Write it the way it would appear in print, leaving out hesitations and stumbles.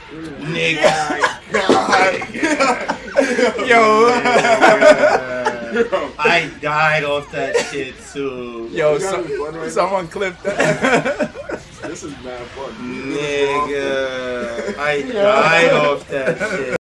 Nigga. Yo. I died off that shit too. Yo, someone clipped that. This is mad fun. Nigga. I died off that shit.